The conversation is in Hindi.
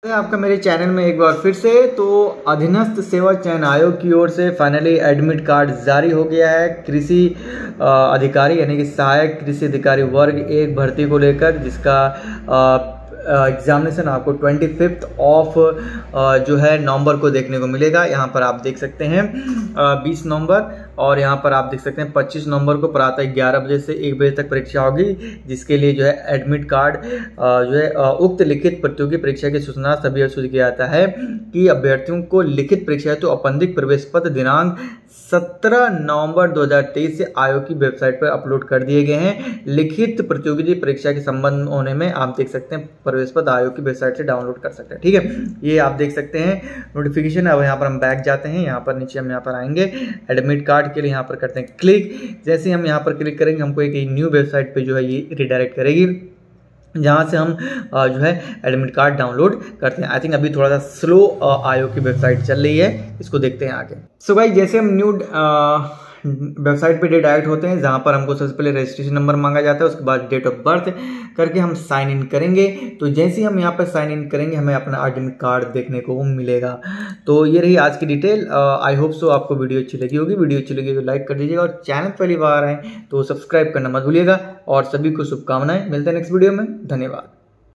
आपका मेरे चैनल में एक बार फिर से। तो अधीनस्थ सेवा चयन आयोग की ओर से फाइनली एडमिट कार्ड जारी हो गया है कृषि अधिकारी यानी कि सहायक कृषि अधिकारी वर्ग 1 भर्ती को लेकर, जिसका एग्जामिनेशन आपको 25 ऑफ जो है नवंबर को देखने को मिलेगा। यहाँ पर आप देख सकते हैं 20 नवंबर, और यहाँ पर आप देख सकते हैं 25 नवंबर को प्रातः 11 बजे से 1 बजे तक परीक्षा होगी, जिसके लिए जो है एडमिट कार्ड जो है उक्त लिखित प्रतियोगी परीक्षा की सूचना सभी सूचित किया जाता है कि अभ्यर्थियों को लिखित परीक्षा हेतु औपबंधिक प्रवेश पत्र दिनांक 17 नवंबर 2023 से आयोग की वेबसाइट पर अपलोड कर दिए गए हैं। लिखित प्रतियोगी परीक्षा के संबंध होने में आप देख सकते हैं प्रवेश पत्र आयोग की वेबसाइट से डाउनलोड कर सकते हैं। ठीक है, ये आप देख सकते हैं नोटिफिकेशन। अब यहाँ पर हम बैक जाते हैं, यहाँ पर नीचे हम यहाँ पर आएंगे, एडमिट कार्ड के लिए यहाँ पर करते हैं क्लिक। जैसे हम यहाँ पर क्लिक करेंगे हमको एक न्यू वेबसाइट पे जो है ये रिडायरेक्ट करेगी, जहाँ से हम जो है एडमिट कार्ड डाउनलोड करते हैं। आई थिंक अभी थोड़ा सा स्लो आयोग की वेबसाइट चल रही है, इसको देखते हैं आगे। सो भाई जैसे हम न्यू वेबसाइट पे डायरेक्ट होते हैं, जहाँ पर हमको सबसे पहले रजिस्ट्रेशन नंबर मांगा जाता है, उसके बाद डेट ऑफ बर्थ करके हम साइन इन करेंगे। तो जैसे ही हम यहाँ पर साइन इन करेंगे हमें अपना एडमिट कार्ड देखने को मिलेगा। तो ये रही आज की डिटेल। आई होप सो आपको वीडियो अच्छी लगी होगी। वीडियो अच्छी लगी तो लाइक कर दीजिएगा, और चैनल पहली बार आए तो सब्सक्राइब करना मत भूलिएगा। और सभी को शुभकामनाएं। मिलते हैं नेक्स्ट वीडियो में। धन्यवाद।